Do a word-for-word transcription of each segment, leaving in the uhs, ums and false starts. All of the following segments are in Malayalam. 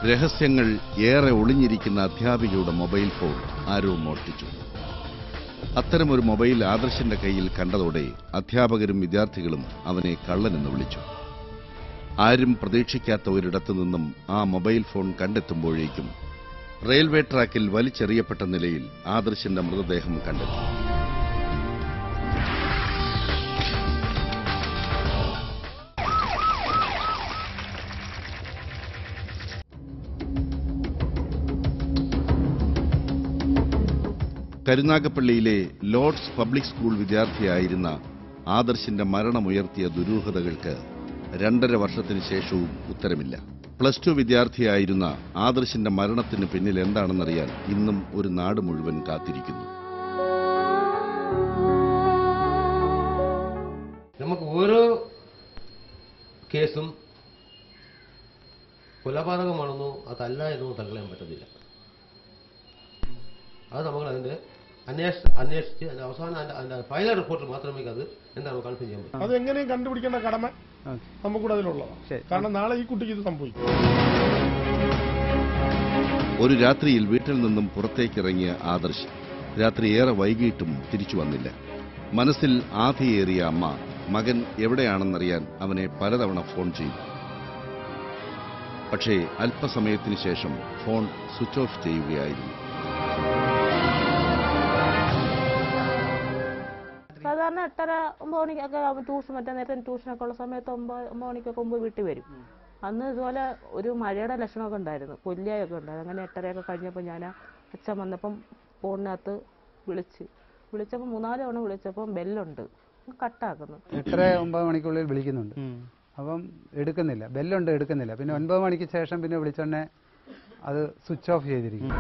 രഹസ്യങ്ങൾ ഏറെ ഒളിഞ്ഞിരിക്കുന്ന അധ്യാപികയുടെ മൊബൈൽ ഫോൺ ആരോ മോഷ്ടിച്ചു. അത്തരമൊരു മൊബൈൽ ആദർശിന്റെ കയ്യിൽ കണ്ടതോടെ അധ്യാപകരും വിദ്യാർത്ഥികളും അവനെ കള്ളനെന്ന് വിളിച്ചു. ആരും പ്രതീക്ഷിക്കാത്ത ഒരിടത്തു നിന്നും ആ മൊബൈൽ ഫോൺ കണ്ടെത്തുമ്പോഴേക്കും റെയിൽവേ ട്രാക്കിൽ വലിച്ചെറിയപ്പെട്ട നിലയിൽ ആദർശിന്റെ മൃതദേഹം കണ്ടെത്തി. കരുനാഗപ്പള്ളിയിലെ ലോർഡ്സ് പബ്ലിക് സ്കൂൾ വിദ്യാർത്ഥിയായിരുന്ന ആദർശിന്റെ മരണമുയർത്തിയ ദുരൂഹതകൾക്ക് രണ്ടര വർഷത്തിന് ശേഷവും ഉത്തരമില്ല. പ്ലസ് ടു വിദ്യാർത്ഥിയായിരുന്ന ആദർശിന്റെ മരണത്തിന് പിന്നിൽ എന്താണെന്നറിയാൻ ഇന്നും ഒരു നാട് മുഴുവൻ കാത്തിരിക്കുന്നു. നമുക്ക് ഓരോ കേസും കൊലപാതകമാണെന്നോ അതല്ല എന്നോ തള്ളയാൻ പറ്റത്തില്ല. അത് നമ്മൾ അതിന്റെ അന്വേഷിച്ച് അന്വേഷിച്ച് അതിന്റെ അവസാനം അതിന്റെ ഫൈനൽ റിപ്പോർട്ട് മാത്രമേ അത് എന്താണ് കൺഫേം ചെയ്യാൻ പറ്റും. അതെങ്ങനെയും കണ്ടുപിടിക്കേണ്ട കടമ നമുക്കൂടെ അതിലുള്ളതാണ്. കാരണം നാളെ ഈ കുട്ടിക്ക് ഇത് സംഭവിക്കും. ഒരു രാത്രിയിൽ വീട്ടിൽ നിന്നും പുറത്തേക്കിറങ്ങിയ ആദർശ് രാത്രി ഏറെ വൈകിട്ടും തിരിച്ചു വന്നില്ല. മനസ്സിൽ ആധിയേറിയ അമ്മ മകൻ എവിടെയാണെന്നറിയാൻ അവനെ പലതവണ ഫോൺ ചെയ്തു. പക്ഷേ അല്പസമയത്തിന് ശേഷം ഫോൺ സ്വിച്ച് ഓഫ് ചെയ്യുകയായിരുന്നു. സാധാരണ എട്ടര ഒമ്പത് മണിക്കൊക്കെ ട്യൂഷൻ മറ്റേ നേരത്തെ ട്യൂഷനൊക്കെ ഉള്ള സമയത്ത് ഒമ്പത് ഒമ്പത് മണിക്കൊക്കെ മുമ്പ് വീട്ടിൽ വരും. അന്ന് ഇതുപോലെ ഒരു മഴയുടെ ലക്ഷണമൊക്കെ ഉണ്ടായിരുന്നു, കൊല്ലിയൊക്കെ ഉണ്ടായിരുന്നു. അങ്ങനെ എട്ടരയൊക്കെ കഴിഞ്ഞപ്പോൾ ഞാൻ അച്ഛൻ വന്നപ്പം ഫോണിനകത്ത് വിളിച്ച് വിളിച്ചപ്പോൾ മൂന്നാല് തവണ വിളിച്ചപ്പം ബെല്ലുണ്ട്, കട്ടാക്കുന്നു. എട്ടര ഒമ്പത് മണിക്കുള്ളിൽ വിളിക്കുന്നുണ്ട്, അപ്പം എടുക്കുന്നില്ല. ബെല്ലുണ്ട്, എടുക്കുന്നില്ല. പിന്നെ ഒൻപത് മണിക്ക് ശേഷം പിന്നെ വിളിച്ചോണ്ടേ അത് സ്വിച്ച് ഓഫ് ചെയ്തിരിക്കും.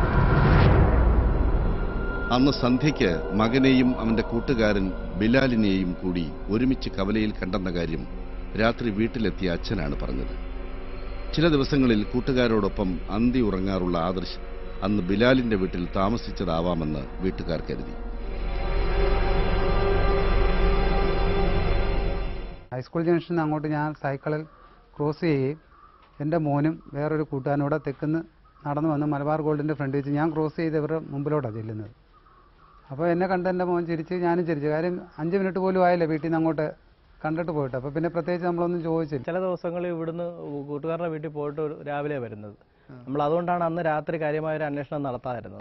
അന്ന് സന്ധ്യയ്ക്ക് മകനെയും അവന്റെ കൂട്ടുകാരൻ ബിലാലിനെയും കൂടി ഒരുമിച്ച് കവലയിൽ കണ്ടെന്ന കാര്യം രാത്രി വീട്ടിലെത്തിയ അച്ഛനാണ് പറഞ്ഞത്. ചില ദിവസങ്ങളിൽ കൂട്ടുകാരോടൊപ്പം അന്തി ഉറങ്ങാറുള്ള ആദർശ് അന്ന് ബിലാലിന്റെ വീട്ടിൽ താമസിച്ചതാവാമെന്ന് വീട്ടുകാർ കരുതി. ഹൈസ്കൂൾ ജംഗ്ഷനിൽ അങ്ങോട്ട് ഞാൻ സൈക്കിളിൽ ക്രോസ് ചെയ്യുകയും എൻ്റെ മോനും വേറൊരു കൂട്ടുകാരനോടെ തെക്കുന്ന് നടന്നു വന്ന് മലബാർ ഗോൾഡിൻ്റെ ഫ്രണ്ട് വെച്ച് ഞാൻ ക്രോസ് ചെയ്ത് ഇവരുടെ മുമ്പിലോട്ടാണ് ചെല്ലുന്നത്. അപ്പോൾ എന്നെ കണ്ട് എൻ്റെ മോൻ ചിരിച്ച് ഞാനും ചിരിച്ചു. കാര്യം അഞ്ച് മിനിറ്റ് പോലും ആയില്ല വീട്ടിൽ നിന്ന് അങ്ങോട്ട് കണ്ടിട്ട് പോയിട്ട്. അപ്പോൾ പിന്നെ പ്രത്യേകിച്ച് നമ്മളൊന്നും ചോദിച്ചില്ല. ചില ദിവസങ്ങളിൽ ഇവിടുന്ന് കൂട്ടുകാരുടെ വീട്ടിൽ പോയിട്ട് രാവിലെ വരുന്നത്. നമ്മൾ അതുകൊണ്ടാണ് അന്ന് രാത്രി കാര്യമായൊരു അന്വേഷണം നടത്താതിരുന്നത്.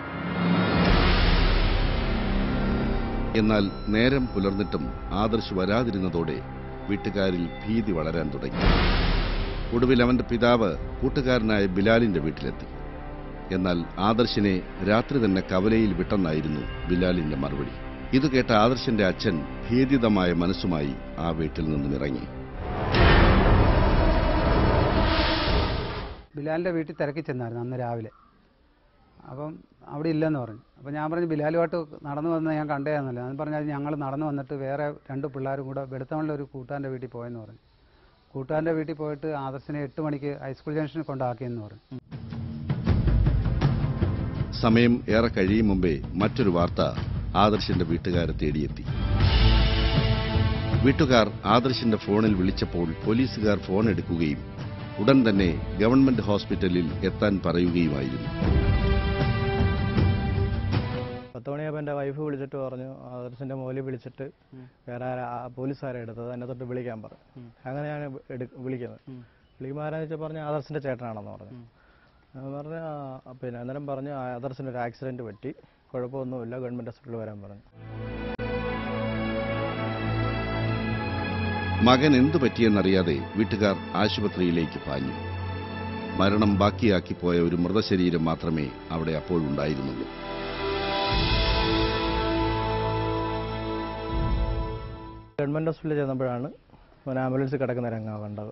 എന്നാൽ നേരം പുലർന്നിട്ടും ആദർശ് വരാതിരുന്നതോടെ വീട്ടുകാരിൽ ഭീതി വളരാൻ തുടങ്ങി. ഒടുവിൽ അവന്റെ പിതാവ് കൂട്ടുകാരനായ ബിലാലിന്റെ വീട്ടിലെത്തി. എന്നാൽ ആദർശിനെ രാത്രി തന്നെ കവലയിൽ വിട്ടെന്നായിരുന്നു ബിലാലിന്റെ മറുപടി. ഇത് കേട്ട ആദർശിന്റെ അച്ഛൻ ഭീതിതമായ മനസ്സുമായി ആ വീട്ടിൽ നിന്നും ഇറങ്ങി. ബിലാലിന്റെ വീട്ടിൽ തിരക്കി ചെന്നായിരുന്നു അന്ന് രാവിലെ. അപ്പം അവിടെ ഇല്ലെന്ന് പറഞ്ഞു. അപ്പം ഞാൻ പറഞ്ഞു ബിലാലുമായിട്ട് നടന്നു വന്ന് ഞാൻ കണ്ടേന്നല്ലോ. ഞാൻ പറഞ്ഞാൽ ഞങ്ങൾ നടന്നു വന്നിട്ട് വേറെ രണ്ട് പിള്ളേരും കൂടെ വെളുത്തമണിലെ ഒരു കൂട്ടുകാരൻ്റെ വീട്ടിൽ പോയെന്ന് പറഞ്ഞു. കൂട്ടുകാരൻ്റെ വീട്ടിൽ പോയിട്ട് ആദർശിനെ എട്ട് മണിക്ക് ഹൈസ്കൂൾ ജംഗ്ഷനിൽ കൊണ്ടാക്കിയെന്ന് പറഞ്ഞു. സമയം ഏറെ കഴിയും മുമ്പേ മറ്റൊരു വാർത്ത ആദർശിന്റെ വീട്ടുകാരെ തേടിയെത്തി. വീട്ടുകാർ ആദർശിന്റെ ഫോണിൽ വിളിച്ചപ്പോൾ പോലീസുകാർ ഫോൺ എടുക്കുകയും ഉടൻ തന്നെ ഗവൺമെന്റ് ഹോസ്പിറ്റലിൽ എത്താൻ പറയുകയുമായിരുന്നു. പത്ത് മണിയായപ്പോൾ എൻ്റെ വൈഫ് വിളിച്ചിട്ട് പറഞ്ഞു ആദർശിന്റെ മോലി വിളിച്ചിട്ട് വേറെ പോലീസുകാരെ എടുത്തത് എന്നെ തൊട്ട് വിളിക്കാൻ പറഞ്ഞു. അങ്ങനെ ഞാൻ വിളിക്കുന്നത്. വിളിക്കുമ്പോൾ ആരാന്ന് വെച്ചാൽ പറഞ്ഞു ആദർശിന്റെ ചേട്ടനാണെന്ന് പറഞ്ഞു. പറഞ്ഞ പിന്നെ അന്നേരം പറഞ്ഞു ആദർശിന് ഒരു ആക്സിഡന്റ് പറ്റി, കുഴപ്പമൊന്നുമില്ല, ഗവൺമെന്റ് ഹോസ്പിറ്റലിൽ വരാൻ പറഞ്ഞു. മകൻ എന്തു പറ്റിയെന്നറിയാതെ വീട്ടുകാർ ആശുപത്രിയിലേക്ക് പാഞ്ഞു. മരണം ബാക്കിയാക്കിപ്പോയ ഒരു മൃതശരീരം മാത്രമേ അവിടെ അപ്പോഴുണ്ടായിരുന്നുള്ളൂ. ഗവൺമെന്റ് ഹോസ്പിറ്റലിൽ ചെന്നപ്പോഴാണ് ആംബുലൻസ് കിടക്കുന്ന രംഗം കണ്ടത്.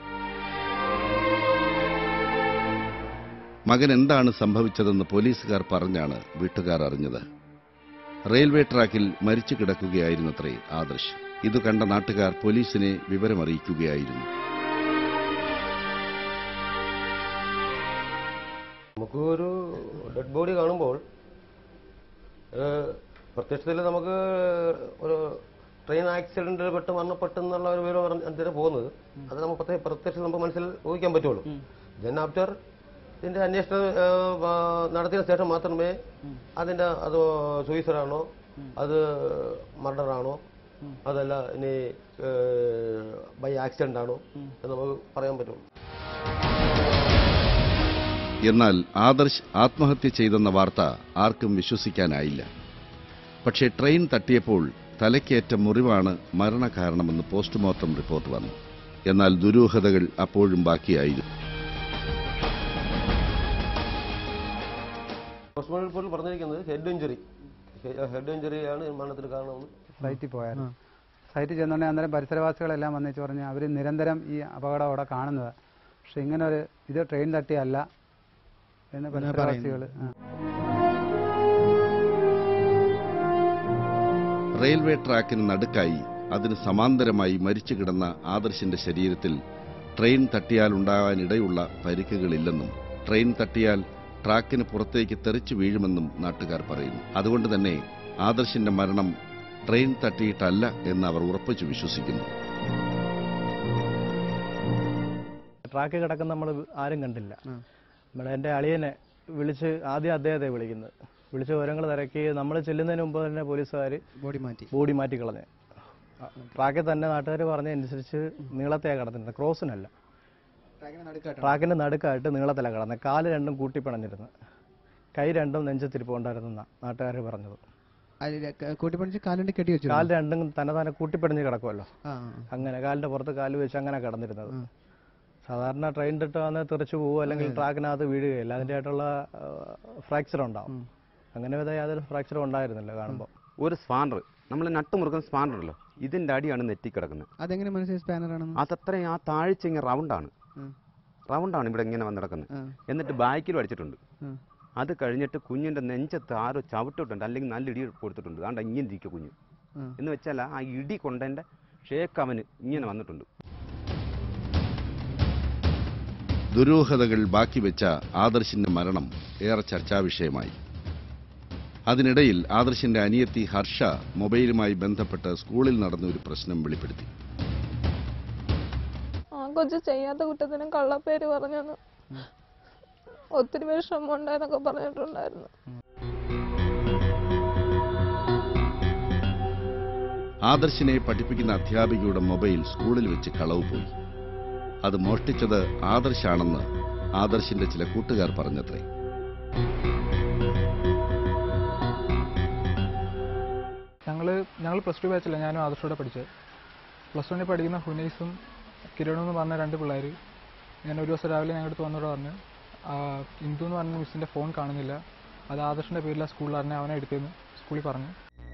മകൻ എന്താണ് സംഭവിച്ചതെന്ന് പോലീസുകാർ പറഞ്ഞാണ് വീട്ടുകാർ അറിഞ്ഞത്. റെയിൽവേ ട്രാക്കിൽ മരിച്ചു കിടക്കുകയായിരുന്നത്രേ ആദർശ്. ഇത് കണ്ട നാട്ടുകാർ പോലീസിനെ വിവരമറിയിക്കുകയായിരുന്നു. നമുക്ക് ഒരു ഡെഡ് ബോഡി കാണുമ്പോൾ പ്രത്യക്ഷത്തിൽ നമുക്ക് ഒരു ട്രെയിൻ ആക്സിഡന്റിൽ പെട്ട് മരണപ്പെട്ടെന്നുള്ള ഒരു വിവരം എന്തിനാ പോകുന്നത്, അത് നമുക്ക് പ്രത്യക്ഷത്തിൽ നമുക്ക് മനസ്സിൽ ഊഹിക്കാൻ പറ്റുള്ളൂ. ദെൻ ആഫ്റ്റർ ഇതിന്റെ അന്വേഷണം നടത്തിയ ശേഷം മാത്രമേ അതിന്റെ അത് സൂയിസൈഡാണോ അത് മർഡറാണോ അതല്ല ഇനി ബൈ ആക്സിഡന്റ് ആണോ എന്ന് നമുക്ക് പറയാൻ പറ്റും. എന്നാൽ ആദർശ് ആത്മഹത്യ ചെയ്തെന്ന വാർത്ത ആർക്കും വിശ്വസിക്കാനായില്ല. പക്ഷേ ട്രെയിൻ തട്ടിയപ്പോൾ തലയ്ക്കേറ്റ മുറിവാണ് മരണകാരണമെന്ന് പോസ്റ്റ്മോർട്ടം റിപ്പോർട്ട് വന്നു. എന്നാൽ ദുരൂഹതകൾ അപ്പോഴും ബാക്കിയായിരുന്നു. പോസ്റ്റ്മോർട്ടം റിപ്പോർട്ടിൽ പറഞ്ഞിരിക്കുന്നത് ഹെഡ് ഇഞ്ചുറി ഹെഡ് ഇഞ്ചുറിയാണ് മരണത്തിന് കാരണമെന്ന്. സൈറ്റിൽ പോയായിരുന്നു. സൈറ്റിൽ ചെന്നുണ്ടെങ്കിൽ അന്നേരം പരിസരവാസികളെല്ലാം വന്നിച്ച് പറഞ്ഞ് അവർ നിരന്തരം ഈ അപകടം അവിടെ കാണുന്നത്. പക്ഷെ ഇങ്ങനെ ഒരു ഇത് ട്രെയിൻ തട്ടിയല്ല എന്ന് പരിസരവാസികൾ. റെയിൽവേ ട്രാക്കിന് നടുക്കായി അതിന് സമാന്തരമായി മരിച്ചു കിടന്ന ആദർശിന്റെ ശരീരത്തിൽ ട്രെയിൻ തട്ടിയാൽ ഉണ്ടാകാനിടയുള്ള പരിക്കുകളില്ലെന്നും ട്രെയിൻ തട്ടിയാൽ ട്രാക്കിന് പുറത്തേക്ക് തെറിച്ചു വീഴുമെന്നും നാട്ടുകാർ പറയുന്നു. അതുകൊണ്ട് തന്നെ ആദർശിന്റെ മരണം ട്രെയിൻ തട്ടിയിട്ടല്ല എന്ന് അവർ ഉറപ്പിച്ചു വിശ്വസിക്കുന്നു. ട്രാക്ക് കിടക്കുന്ന നമ്മൾ ആരും കണ്ടില്ല. നമ്മുടെ എൻ്റെ അളിയനെ വിളിച്ച് ആദ്യം അദ്ദേഹത്തെ വിളിക്കുന്നത് വിളിച്ച് വിവരങ്ങൾ തിരക്കി നമ്മൾ ചെല്ലുന്നതിന് മുമ്പ് തന്നെ പോലീസുകാർ ബോഡി മാറ്റി ബോഡി മാറ്റി കളഞ്ഞ് ട്രാക്കിൽ തന്നെ നാട്ടുകാർ പറഞ്ഞതനുസരിച്ച് നീളത്തെയാണ് കിടന്നിരുന്നത്, ക്രോസിനല്ല. ട്രാക്കിന്റെ നടുക്കായിട്ട് നീളത്തിലാണ് കിടന്നത്. കാല് രണ്ടും കൂട്ടിപ്പിണഞ്ഞിരുന്നു, കൈ രണ്ടും നെഞ്ചത്തിരിപ്പുണ്ടായിരുന്ന നാട്ടുകാർ പറഞ്ഞത്. കൂട്ടിപ്പിടിച്ച് കാലിന്റെ കെട്ടി വെച്ചു, കാല് രണ്ടും തന്നെ തന്നെ കൂട്ടിപ്പിടിഞ്ഞ് കിടക്കുമല്ലോ, അങ്ങനെ കാലിന്റെ പുറത്ത് കാല് വെച്ച് അങ്ങനെ കിടന്നിരുന്നത്. സാധാരണ ട്രെയിൻ ഇട്ട് വന്ന് തെറിച്ചു പോകും, അല്ലെങ്കിൽ ട്രാക്കിനകത്ത് വീഴുകയില്ല, അതിൻ്റെ ആയിട്ടുള്ള ഫ്രാക്ചർ ഉണ്ടാവും. അങ്ങനെ യാതൊരു ഫ്രാക്ചറും ഉണ്ടായിരുന്നില്ല കാണുമ്പോൾ. ഒരു സ്പാനർ, നമ്മൾ നട്ടുമുറുക്കുന്ന സ്പാനർ ഉണ്ടല്ലോ, ഇതിന്റെ അടിയാണ് നെറ്റി കിടക്കുന്നത്. അതെങ്ങനെ മനസ്സിലായി സ്പാനറാണ്? അതത്രയും ആ താഴ്ച ഇങ്ങനെ റൗണ്ടാണ് റൗണ്ടാണ് ഇവിടെ ഇങ്ങനെ വന്ന് കിടക്കുന്നത്. എന്നിട്ട് ബാക്കിലും അടിച്ചിട്ടുണ്ട്. അത് കഴിഞ്ഞിട്ട് കുഞ്ഞിന്റെ നെഞ്ചത്ത് ആരോ ചവിട്ടിട്ടുണ്ട്, അല്ലെങ്കിൽ നല്ല ഇടി കൊടുത്തിട്ടുണ്ട്. അതുകൊണ്ട് ഇങ്ങനെ ഇരിക്കുക കുഞ്ഞ് എന്ന് വെച്ചാൽ ആ ഇടി കൊണ്ടതിന്റെ ഷേക്ക് അവന് ഇങ്ങനെ വന്നിട്ടുണ്ട്. ദുരൂഹതകൾ ബാക്കി വെച്ച ആദർശിന്റെ മരണം ഏറെ ചർച്ചാ വിഷയമായി. അതിനിടയിൽ ആദർശിന്റെ അനിയത്തി ഹർഷ മൊബൈലുമായി ബന്ധപ്പെട്ട് സ്കൂളിൽ നടന്ന ഒരു പ്രശ്നം വെളിപ്പെടുത്തി. ആ കൊച്ചു ചെയ്യാത്ത കുറ്റത്തിനും കള്ളപ്പേര് പറഞ്ഞെന്ന് ഒത്തിരി വിഷമം ഉണ്ടായെന്നൊക്കെ പറഞ്ഞിട്ടുണ്ടായിരുന്നു. ആദർശിനെ പഠിപ്പിക്കുന്ന അധ്യാപികയുടെ മൊബൈൽ സ്കൂളിൽ വെച്ച് കളവ് പോയി. അത് മോഷ്ടിച്ചത് ആദർശാണെന്ന് ആദർശിന്റെ ചില കൂട്ടുകാർ പറഞ്ഞത്രേ. ഞങ്ങൾ ഞങ്ങൾ പ്ലസ് ടു ബാച്ചില്ല, ഞാനും ആദർശോടെ പഠിച്ചത്. പ്ലസ് വണ്ണിൽ പഠിക്കുന്ന ഹുനൈസും കിരണും എന്ന് പറഞ്ഞ രണ്ട് പിള്ളേർ ഞാൻ ഒരു ദിവസം രാവിലെ ഞങ്ങളുടെ അടുത്ത് വന്നോട് പറഞ്ഞു, ഇന്ദു എന്ന് പറഞ്ഞ മിസ്സിൻ്റെ ഫോൺ കാണുന്നില്ല, അത് ആദർശിൻ്റെ പേരിലാണ് സ്കൂളിൽ അറിഞ്ഞ, അവനെ എടുത്തെന്ന് സ്കൂളിൽ പറഞ്ഞു.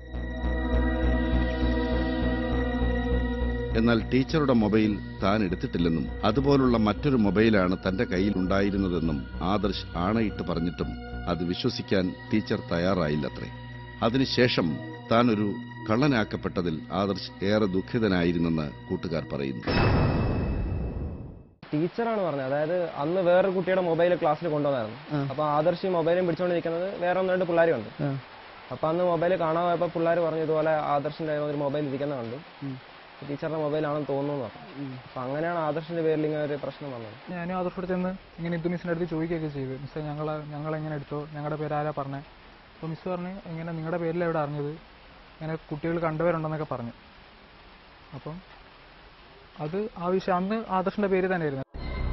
എന്നാൽ ടീച്ചറുടെ മൊബൈൽ താൻ എടുത്തിട്ടില്ലെന്നും അതുപോലുള്ള മറ്റൊരു മൊബൈലാണ് തന്റെ കയ്യിൽ ഉണ്ടായിരുന്നതെന്നും ആദർശ് ആണയിട്ട് പറഞ്ഞിട്ടും അത് വിശ്വസിക്കാൻ ടീച്ചർ തയ്യാറായില്ലത്രേ. അതിനുശേഷം താൻ ഒരു കള്ളനാക്കപ്പെട്ടതിൽ ആദർശ് ഏറെ ദുഃഖിതനായിരുന്നെന്ന് കൂട്ടുകാർ പറയുന്നു. ടീച്ചറാണ് പറഞ്ഞത്, അതായത് അന്ന് വേറൊരു കുട്ടിയുടെ മൊബൈൽ ക്ലാസ്സിൽ കൊണ്ടുവന്നായിരുന്നു. അപ്പൊ ആദർശ് മൊബൈലും പിടിച്ചുകൊണ്ടിരിക്കുന്നത് വേറെ ഒന്ന് രണ്ട് പിള്ളേരുണ്ട്. അപ്പൊ അന്ന് മൊബൈൽ കാണാൻ പോയപ്പോ പിള്ളേർ പറഞ്ഞു ഇതുപോലെ ആദർശിന്റെ ഒരു മൊബൈൽ ഇരിക്കുന്ന കണ്ടു, ടീച്ചറുടെ മൊബൈലാണെന്ന് തോന്നുന്നു. അപ്പൊ അങ്ങനെയാണ് ആദർശിന്റെ പേരിൽ ഇങ്ങനെ ഒരു പ്രശ്നം വന്നത്. ഞാനും ആദർശോട് ചെന്ന് ഇങ്ങനെ ഇന്ദു മിസ്സിന്റെ അടുത്ത് ചോദിക്കുകയൊക്കെ ചെയ്തു, മിസ്സേ ഞങ്ങൾ ഞങ്ങൾ എങ്ങനെ എടുത്തോ, ഞങ്ങളുടെ പേര് ആരാ പറഞ്ഞേ? അപ്പോൾ മിസ് പറഞ്ഞ് ഇങ്ങനെ നിങ്ങളുടെ പേരിൽ എവിടെ അറിഞ്ഞത്, ഇങ്ങനെ കുട്ടികൾ കണ്ടുവരുണ്ടെന്നൊക്കെ പറഞ്ഞു. അപ്പം അത് ആ വിഷയം അന്ന് ആദർശിന്റെ പേര് തന്നെയായിരുന്നു.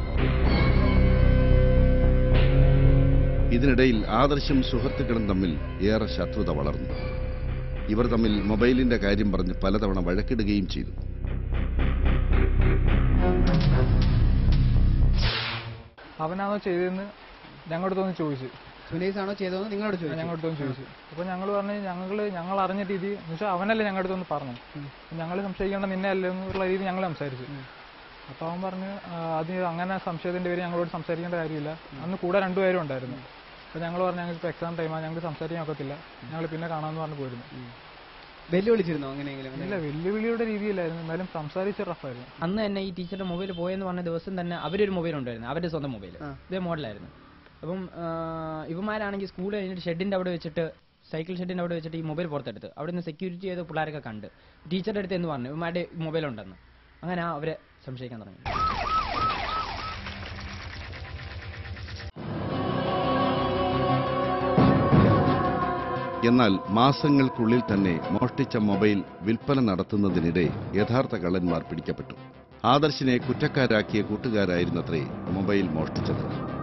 ഇതിനിടയിൽ ആദർശും സുഹൃത്തുക്കളും തമ്മിൽ ഏറെ ശത്രുത വളർന്നു. ഇവർ തമ്മിൽ മൊബൈലിന്റെ കാര്യം പറഞ്ഞ് പലതവണ വഴക്കിടുകയും ചെയ്തു. അവനാണോ ചെയ്തതെന്ന് ഞങ്ങളടുത്തൊന്ന് ചോദിച്ചു. സുനീസാണോ ചെയ്തതെന്ന് നിങ്ങളോട് ചോദിച്ചു? ഞങ്ങളടുത്തൊന്ന് ചോദിച്ചു. അപ്പോൾ ഞങ്ങൾ പറഞ്ഞു ഞങ്ങൾ ഞങ്ങൾ അറിഞ്ഞ രീതി എന്ന് വെച്ചാൽ അവനല്ലേ ഞങ്ങളുടെ അടുത്തൊന്ന് പറഞ്ഞു, ഞങ്ങൾ സംശയിക്കേണ്ട നിന്നെ അല്ലേ എന്നുള്ള രീതി ഞങ്ങൾ സംസാരിച്ചു. അപ്പോൾ അവൻ പറഞ്ഞു അത് അങ്ങനെ സംശയത്തിന്റെ പേര് ഞങ്ങളോട് സംസാരിക്കേണ്ട കാര്യമില്ല, അന്ന് കൂടെ രണ്ടുപേരും ഉണ്ടായിരുന്നു. അപ്പോൾ ഞങ്ങൾ പറഞ്ഞു ഞങ്ങൾക്ക് എക്സാം ടൈമാണ്, ഞങ്ങൾക്ക് സംസാരിക്കാൻ ഒക്കത്തില്ല, ഞങ്ങൾ പിന്നെ കാണാമെന്ന് പറഞ്ഞു പോയിരുന്നു. വെല്ലുവിളിച്ചിരുന്നോ അങ്ങനെയെങ്കിലും? ഇല്ല, വെല്ലുവിളിയുടെ രീതിയിലായിരുന്നു, എന്നാലും സംസാരിച്ച റഫായിരുന്നു. അന്ന് തന്നെ ഈ ടീച്ചറുടെ മൊബൈൽ പോയെന്ന് പറഞ്ഞ ദിവസം തന്നെ അവരൊരു മൊബൈൽ ഉണ്ടായിരുന്നു, അവരുടെ സ്വന്തം മൊബൈൽ, ഇതേ മോഡലായിരുന്നു. അപ്പം ഇവന്മാരാണെങ്കിൽ സ്കൂൾ കഴിഞ്ഞിട്ട് ഷെഡിന്റെ അവിടെ വെച്ചിട്ട് സൈക്കിൾ ഷെഡിന്റെ അവിടെ വെച്ചിട്ട് ഈ മൊബൈൽ പുറത്തെടുത്ത് അവിടെ നിന്ന് സെക്യൂരിറ്റി ചെയ്ത് പിള്ളേരൊക്കെ കണ്ട് ടീച്ചറുടെ അടുത്ത് എന്ന് പറഞ്ഞു ഇവന്മാരുടെ മൊബൈൽ ഉണ്ടെന്ന്. അങ്ങനെ അവരെ സംശയിക്കാൻ തുടങ്ങി. എന്നാൽ മാസങ്ങൾക്കുള്ളിൽ തന്നെ മോഷ്ടിച്ച മൊബൈൽ വിൽപ്പന നടത്തുന്നതിനിടെ യഥാർത്ഥ കള്ളന്മാർ പിടിക്കപ്പെട്ടു. ആദർശിനെ കുറ്റക്കാരാക്കിയ കൂട്ടുകാരായിരുന്നത്രേ മൊബൈൽ മോഷ്ടിച്ചത്.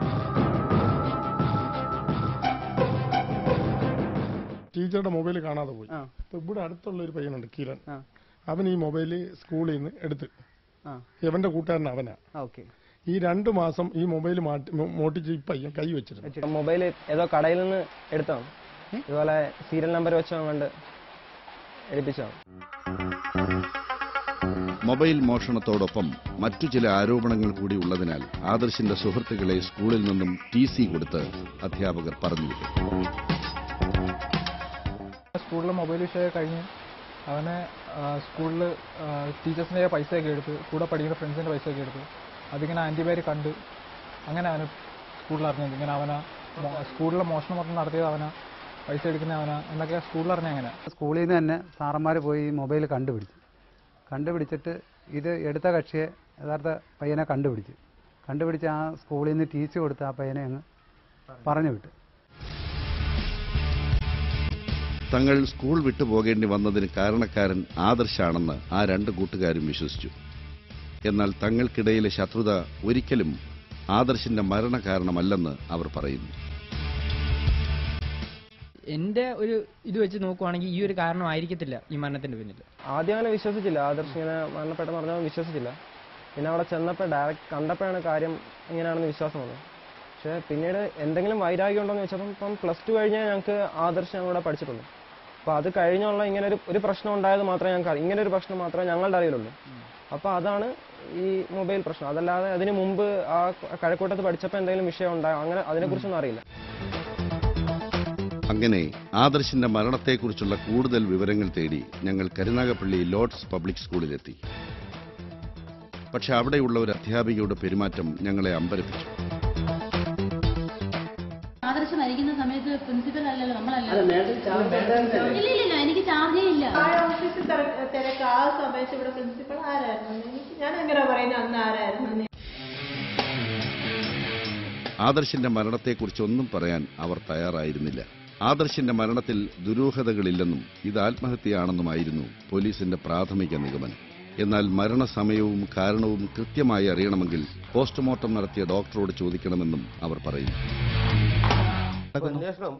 ടീച്ചറുടെ മൊബൈൽ കാണാതെ പോയി. അപ്പൊ ഇവിടെ അടുത്തുള്ള ഒരു പയ്യനുണ്ട്, കിരൺ. അവൻ ഈ മൊബൈല് സ്കൂളിൽ നിന്ന് എടുത്ത് ഇവന്റെ കൂട്ടുകാരൻ അവനാ. ഈ രണ്ടു മാസം ഈ മൊബൈൽ മോട്ടിച്ച് ഈ പയ്യൻ കൈ വെച്ചിട്ടുണ്ട്. മൊബൈൽ ഏതോ കടയിൽ നിന്ന് എടുത്താണ്, ഇതുപോലെ സീരിയൽ നമ്പർ വെച്ചോ കണ്ട് എടുപ്പിച്ചോ. മൊബൈൽ മോഷണത്തോടൊപ്പം മറ്റു ചില ആരോപണങ്ങൾ കൂടി ഉള്ളതിനാൽ ആദർശിന്റെ സുഹൃത്തുക്കളെ സ്കൂളിൽ നിന്നും ടി സി കൊടുത്ത് അധ്യാപകർ പറഞ്ഞുവിട്ടു. സ്കൂളിലെ മൊബൈൽ വിഷയം കഴിഞ്ഞ് അവനെ സ്കൂളിൽ ടീച്ചേഴ്സിൻ്റെ പൈസയൊക്കെ എടുത്ത്, കൂടെ പഠിക്കുന്ന ഫ്രണ്ട്സിൻ്റെ പൈസയൊക്കെ എടുത്ത് അതിങ്ങനെ ആൻറ്റിമാർ കണ്ട് അങ്ങനെ അവന് സ്കൂളിൽ അറിഞ്ഞത്. ഇങ്ങനെ അവനാ സ്കൂളിലെ മോഷണം മൊത്തം നടത്തിയത് അവനാ, പൈസ എടുക്കുന്ന അവനാ എന്നൊക്കെ സ്കൂളിൽ അറിഞ്ഞ അങ്ങനെ. സ്കൂളിൽ നിന്ന് തന്നെ സാറന്മാർ പോയി മൊബൈൽ കണ്ടുപിടിച്ചു. കണ്ടുപിടിച്ചിട്ട് ഇത് എടുത്ത കക്ഷിയെ യഥാർത്ഥ പയ്യനെ കണ്ടുപിടിച്ചു. കണ്ടുപിടിച്ച് ആ സ്കൂളിൽ നിന്ന് ടി സി കൊടുത്ത് ആ പയ്യനെ അങ്ങ് പറഞ്ഞു വിട്ടു. തങ്ങൾ സ്കൂൾ വിട്ടുപോകേണ്ടി വന്നതിന് കാരണക്കാരൻ ആദർശാണെന്ന് ആ രണ്ട് കൂട്ടുകാരും വിശ്വസിച്ചു. എന്നാൽ തങ്ങൾക്കിടയിലെ ശത്രുത ഒരിക്കലും ആദർശിന്റെ മരണകാരണമല്ലെന്ന് അവർ പറയുന്നു. എന്റെ ഒരു ഇത് വെച്ച് നോക്കുവാണെങ്കിൽ ഈ ഒരു കാരണം ആയിരിക്കത്തില്ല ഈ മരണത്തിന്റെ പിന്നിൽ. ആദ്യം അങ്ങനെ വിശ്വസിച്ചില്ല, ആദർശ് ഇങ്ങനെ മരണപ്പെട്ടെന്ന് പറഞ്ഞാൽ വിശ്വസിച്ചില്ല. പിന്നെ അവിടെ ചെന്നപ്പോൾ ഡയറക്റ്റ് കണ്ടപ്പോഴാണ് കാര്യം ഇങ്ങനെയാണെന്ന് വിശ്വാസം വന്നത്. പക്ഷെ പിന്നീട് എന്തെങ്കിലും വൈരാഗ്യം ഉണ്ടോ എന്ന് വെച്ചപ്പം ഇപ്പം പ്ലസ് ടു കഴിഞ്ഞാൽ ഞങ്ങൾക്ക് ആദർശ് ഞങ്ങളുടെ പഠിച്ചിട്ടുള്ളൂ. അപ്പോൾ അത് കഴിഞ്ഞുള്ള ഇങ്ങനെ ഒരു ഒരു പ്രശ്നം ഉണ്ടായത് മാത്രമേ ഞങ്ങൾക്ക് ഇങ്ങനെ ഒരു പ്രശ്നം മാത്രമേ ഞങ്ങളുടെ അറിയിലുള്ളൂ. അപ്പോൾ അതാണ് ഈ മൊബൈൽ പ്രശ്നം. അതല്ലാതെ അതിന് മുമ്പ് ആ കഴക്കൂട്ടത്ത് പഠിച്ചപ്പോൾ എന്തെങ്കിലും വിഷയം ഉണ്ടായോ അങ്ങനെ അതിനെക്കുറിച്ചൊന്നും അറിയില്ല. അങ്ങനെ ആദർശിന്റെ മരണത്തെക്കുറിച്ചുള്ള കൂടുതൽ വിവരങ്ങൾ തേടി ഞങ്ങൾ കരുനാഗപ്പള്ളി ലോർഡ്സ് പബ്ലിക് സ്കൂളിലെത്തി. പക്ഷെ അവിടെയുള്ള ഒരു അധ്യാപികയുടെ പെരുമാറ്റം ഞങ്ങളെ അമ്പരപ്പിച്ചു. ആദർശ് മരിക്കുന്ന സമയത്ത് പ്രിൻസിപ്പൽ അല്ലല്ലോ, നമ്മളല്ലല്ലോ. ഇല്ല ഇല്ല എനിക്ക് ചാർജേ ഇല്ല. ഓഫീസിൽ തിരക്ക് ആ സമയത്ത് ഇവിടെ പ്രിൻസിപ്പൽ ആരായിരുന്നു? ഞാൻ എങ്ങനെ പറയുന്നത് അന്ന് ആരായിരുന്നു? ആദർശിന്റെ മരണത്തെക്കുറിച്ചൊന്നും പറയാൻ അവർ തയ്യാറായിരുന്നില്ല. ആദർശിന്റെ മരണത്തിൽ ദുരൂഹതകളില്ലെന്നും ഇത് ആത്മഹത്യയാണെന്നുമായിരുന്നു പോലീസിന്റെ പ്രാഥമിക നിഗമനം. എന്നാൽ മരണസമയവും കാരണവും കൃത്യമായി അറിയണമെങ്കിൽ പോസ്റ്റ്മോർട്ടം നടത്തിയ ഡോക്ടറോട് ചോദിക്കണമെന്നും അവർ പറയുന്നു. അന്വേഷണം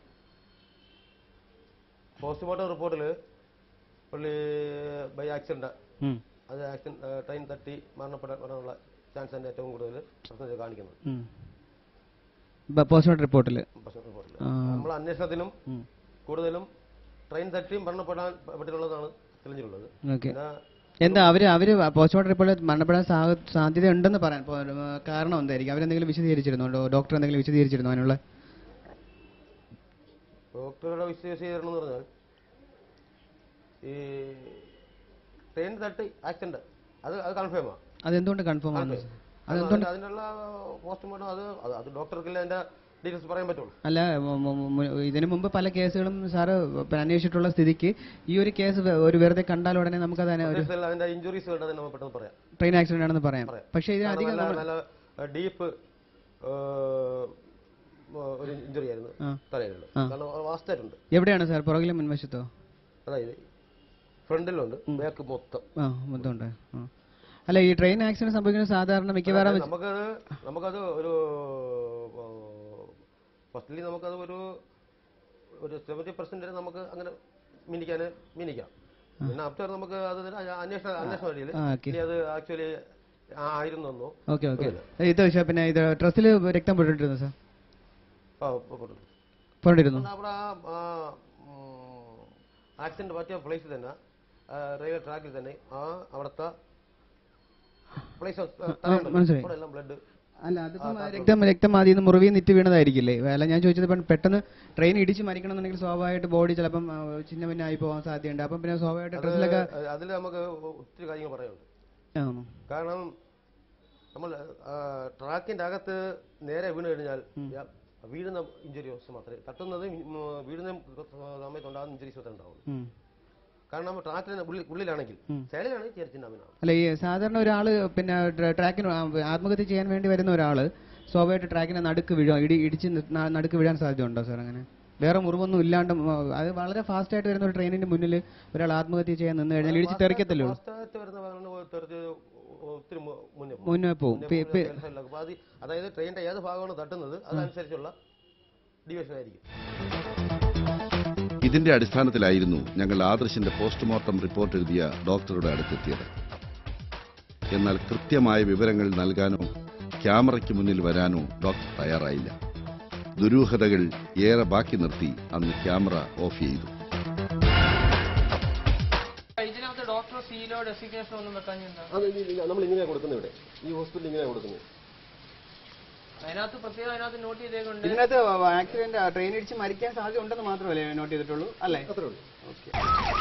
പോസ്റ്റ്മോർട്ടം റിപ്പോർട്ടിൽ പുള്ളി ബൈ ആക്സിഡന്റ്, അത് ആക്സിഡന്റ് ട്രെയിൻ തട്ടി മരണപ്പെടാനുള്ള ചാൻസ് ആണ് ഏറ്റവും കൂടുതൽ പ്രശ്നം കാണിക്കുന്നത് പോസ്റ്റ്മോർട്ടം റിപ്പോർട്ടിൽ. നമ്മൾ അന്വേഷണത്തിലും കൂടുതലും ട്രെയിൻ തട്ടി മരണപ്പെടാൻ പറ്റിയുള്ളതാണ് തെളിഞ്ഞിട്ടുള്ളത്. എന്താ അവര് അവര് പോസ്റ്റ്മോർട്ടം റിപ്പോർട്ടിൽ മരണപ്പെടാൻ സാധ്യത ഉണ്ടെന്ന് പറയാൻ കാരണം എന്തായിരിക്കും? അവരെന്തെങ്കിലും വിശദീകരിച്ചിരുന്നോ? ഡോക്ടർ എന്തെങ്കിലും വിശദീകരിച്ചിരുന്നോ അതിനുള്ള? ഡോക്ടറുടെ വിശദീകരണം എന്ന് പറഞ്ഞാൽ ഈ ട്രെയിൻ തട്ടി ആക്സിഡന്റ് അത് അത് കൺഫേം ആണ്. അതെന്തുകൊണ്ട് കൺഫേം ആണ്? അതിനുള്ള പോസ്റ്റ്മോർട്ടം അത് അത് ഡോക്ടർക്കല്ലേ അതിന്റെ ഡീറ്റെയിൽസ് പറയാൻ പറ്റുള്ളൂ. അല്ല, ഇതിനു മുമ്പ് പല കേസുകളും സാറ് അന്വേഷിച്ചിട്ടുള്ള സ്ഥിതിക്ക് ഈ ഒരു കേസ് ഒരു വെറുതെ കണ്ടാൽ ഉടനെ നമുക്ക് അതിന്റെ ഇഞ്ചുറീസ് നമുക്ക് പെട്ടെന്ന് പറയാം, ട്രെയിൻ ആക്സിഡന്റ് ആണെന്ന് പറയാം. പക്ഷേ ഇത് അധികം ഡീപ്പ് ഒരു ഇഞ്ചുറി ആയിരുന്നു തലയിലുണ്ട്. കാരണം വാസ്തായിട്ടുണ്ട്. എവിടെയാണ് സാർ? പുറകിലും മുൻവശത്തോ? അതായത് ഫ്രണ്ടിലുണ്ട്, ബാക്ക് മൊത്തം മൊത്തം ഉണ്ട്. അല്ല, ഈ ട്രെയിൻ ആക്സിഡന്റ് സംഭവിക്കുന്നത് സാധാരണ മിക്കവാറും നമുക്കത് നമുക്കത് ഒരു ഫസ്റ്റ്ലി നമുക്കത് ഒരു ഒരു സെവന്റി പെർസെന്റ് വരെ നമുക്ക് അങ്ങനെ മിനിക്കാൻ മിനിക്കാം. പിന്നെ ആഫ്റ്റർ നമുക്ക് അത് അന്വേഷണ അന്വേഷണ വഴിയിൽ ഇനി അത് ആക്ച്വലി ആയിരുന്നോ. ഓക്കെ ഓക്കെ ഇത് പിന്നെ ഇത് ഡ്രസ്സിൽ രക്തം പൊട്ടിട്ടിരുന്നു സാർ? പൊട്ടിരുന്നു. അവിടെ ആക്സിഡന്റ് പറ്റിയ പ്ലേസിൽ തന്നെ റെയിൽവേ ട്രാക്കിൽ തന്നെ ആ അവിടുത്തെ മനസ്സിലായി. ബ്ലഡ് അല്ല, അതിപ്പം രക്തം രക്തം ആദ്യം മുറിവിൽ നിറ്റ് വീണതായിരിക്കില്ലേ? അല്ല, ഞാൻ ചോദിച്ചത് പെട്ടെന്ന് ട്രെയിൻ ഇടിച്ച് മരിക്കണമെന്നുണ്ടെങ്കിൽ സ്വാഭാവികമായിട്ട് ബോഡി ചിലപ്പം ചിന്ന പിന്നെ ആയി പോകാൻ സാധ്യതയുണ്ട്. അപ്പം പിന്നെ സ്വാഭാവികമായിട്ട് ഡ്രസ്സിലൊക്കെ അതിൽ നമുക്ക് ഒത്തിരി കാര്യങ്ങൾ പറയാനുണ്ട്. കാരണം നമ്മൾ ട്രാക്കിന്റെ അകത്ത് നേരെ വീണ് കഴിഞ്ഞാൽ വീഴുന്ന ഇഞ്ചുറീസ് മാത്രമേ തട്ടുന്നത്, വീഴുന്ന സമയത്തുണ്ടാകുന്ന ഇഞ്ചുറീസ് മാത്രമേ ഉണ്ടാവുള്ളൂ. കാരണം ട്രാക്കിന് ഉള്ളിലാണെങ്കിൽ സൈഡിലാണെങ്കിൽ ചെറിയ. അല്ല, ഈ സാധാരണ ഒരാള് പിന്നെ ട്രാക്കിന് ആത്മഹത്യ ചെയ്യാൻ വേണ്ടി വരുന്ന ഒരാള് സ്വാഭാവികമായിട്ട് ട്രാക്കിനെ നടുക്ക് വീഴാൻ ഇടി ഇടിച്ച് നടുക്ക് വീഴാൻ സാധ്യത ഉണ്ടോ സാർ? അങ്ങനെ വേറെ മുറിവൊന്നും ഇല്ലാണ്ട് അത് വളരെ ഫാസ്റ്റ് ആയിട്ട് വരുന്ന ഒരു ട്രെയിനിന്റെ മുന്നിൽ ഒരാൾ ആത്മഹത്യ ചെയ്യാൻ നിന്ന് കഴിഞ്ഞാൽ ഇടിച്ച് തെറിക്കത്തല്ലോ. മുന്നേ പോകും. അതായത് ട്രെയിനിന്റെ ഏത് ഭാഗമാണ് തട്ടുന്നത് അതനുസരിച്ചുള്ള ഡിവിഷൻ ആയിരിക്കും. ഇതിന്റെ അടിസ്ഥാനത്തിലായിരുന്നു ഞങ്ങൾ ആദർശിന്റെ പോസ്റ്റ്മോർട്ടം റിപ്പോർട്ട് എഴുതിയ ഡോക്ടറുടെ അടുത്തെത്തിയത്. എന്നാൽ കൃത്യമായ വിവരങ്ങൾ നൽകാനോ ക്യാമറയ്ക്ക് മുന്നിൽ വരാനോ ഡോക്ടർ തയ്യാറായില്ല. ദുരൂഹതകൾ ഏറെ ബാക്കി നിർത്തി അന്ന് ക്യാമറ ഓഫ് ചെയ്തു. ഇതിനകത്ത് ഡോക്ടർ സീലോ ഡെസിഗ്നേഷൻ ഒന്നും വെക്കാൻ നമ്മൾ ഇങ്ങനെയാണ് കൊടുക്കുന്നത്. ഇവിടെ ഈ ഹോസ്പിറ്റൽ ഇങ്ങനെയാണ് കൊടുക്കുന്നത്. അതിനകത്ത് പ്രത്യേകം അതിനകത്ത് നോട്ട് ചെയ്തേക്കുണ്ട്. ഇതിനകത്ത് ആക്സിഡന്റ് ട്രെയിൻ ഇടിച്ച് മരിക്കാൻ സാധ്യത ഉണ്ടെന്ന് മാത്രമല്ലേ നോട്ട് ചെയ്തിട്ടുള്ളൂ അല്ലേ? അത്രേ ഉള്ളൂ. ഓക്കെ.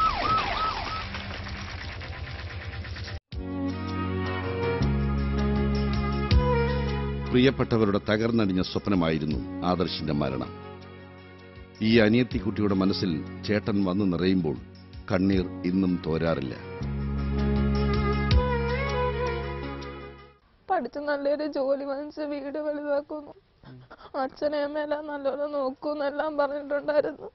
പ്രിയപ്പെട്ടവരുടെ തകർന്നടിഞ്ഞ സ്വപ്നമായിരുന്നു ആദർശിന്റെ മരണം. ഈ അനിയത്തിക്കുട്ടിയുടെ മനസ്സിൽ ചേട്ടൻ വന്നു നിറയുമ്പോൾ കണ്ണീർ ഇന്നും തോരാറില്ല. പഠിച്ച് നല്ലൊരു ജോലി വാങ്ങിച്ച് വീട് വലുതാക്കുന്നു, അച്ഛനെ അമ്മയെല്ലാം നല്ലോണം നോക്കൂന്നെല്ലാം പറഞ്ഞിട്ടുണ്ടായിരുന്നു.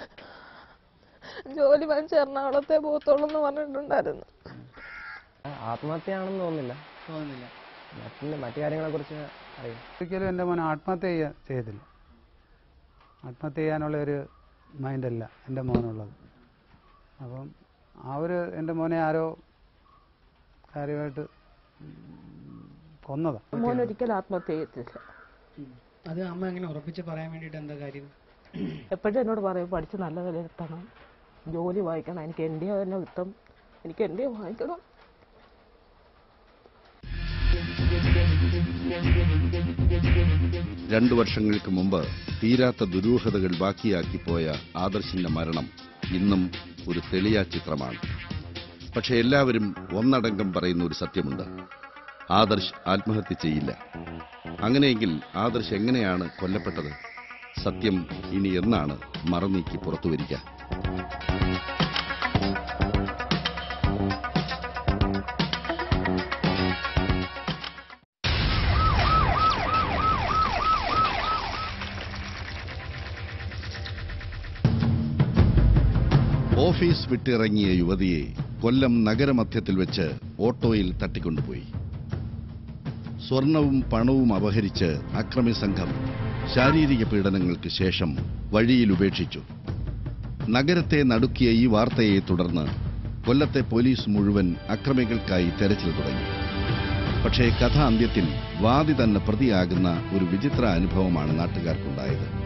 ജോലി വാങ്ങിച്ച് എറണാകുളത്തെ പോത്തോളൂ എന്ന് പറഞ്ഞിട്ടുണ്ടായിരുന്നു. ആത്മഹത്യയാണെന്ന് തോന്നുന്നില്ല തോന്നുന്നില്ല മറ്റു മറ്റു കാര്യങ്ങളെ കുറിച്ച് അറിയാം. ഒരിക്കലും എൻ്റെ മോനെ ആത്മഹത്യ ചെയ്യാൻ ചെയ്തില്ല. ആത്മഹത്യ ചെയ്യാനുള്ള ഒരു മൈൻഡല്ല എൻ്റെ മോനുള്ളത്. അപ്പം ആ ഒരു എൻ്റെ മോനെ ആരോ കാര്യമായിട്ട് കൊന്നതാ. മോനൊരിക്കലും ആത്മഹത്യ ചെയ്യത്തില്ല. അത് അമ്മ എങ്ങനെ ഉറപ്പിച്ച് പറയാൻ വേണ്ടിയിട്ട് എന്താ കാര്യം? എപ്പോഴും എന്നോട് പറയും പഠിച്ച് നല്ല വിലയിരുത്തണം, ജോലി വാങ്ങിക്കണം, എനിക്ക് എൻ്റെ തന്നെ കിട്ടും, എനിക്ക് എൻ്റെ വാങ്ങിക്കണം. രണ്ടു വർഷങ്ങൾക്ക് മുമ്പ് തീരാത്ത ദുരൂഹതകൾ ബാക്കിയാക്കി പോയ ആദർശിന്റെ മരണം ഇന്നും ഒരു തെളിയാ ചിത്രമാണ്. പക്ഷെ എല്ലാവരും ഒന്നടങ്കം പറയുന്ന ഒരു സത്യമുണ്ട്: ആദർശ് ആത്മഹത്യ ചെയ്യില്ല. അങ്ങനെയെങ്കിൽ ആദർശ് എങ്ങനെയാണ് കൊല്ലപ്പെട്ടത്? സത്യം ഇനി എന്നാണ് മറനീക്കി പുറത്തുവരിക? ഓഫീസ് വിട്ടിറങ്ങിയ യുവതിയെ കൊല്ലം നഗരമധ്യത്തിൽ വെച്ച് ഓട്ടോയിൽ തട്ടിക്കൊണ്ടുപോയി. സ്വർണവും പണവും അപഹരിച്ച് അക്രമി സംഘം ശാരീരിക പീഡനങ്ങൾക്ക് ശേഷം വഴിയിൽ ഉപേക്ഷിച്ചു. നഗരത്തെ നടുക്കിയ ഈ വാർത്തയെ തുടർന്ന് കൊല്ലത്തെ പോലീസ് മുഴുവൻ അക്രമികൾക്കായി തെരച്ചിൽ തുടങ്ങി. പക്ഷേ കഥാന്ത്യത്തിൽ വാദി തന്നെ പ്രതിയാകുന്ന ഒരു വിചിത്ര അനുഭവമാണ് നാട്ടുകാർക്കുണ്ടായത്.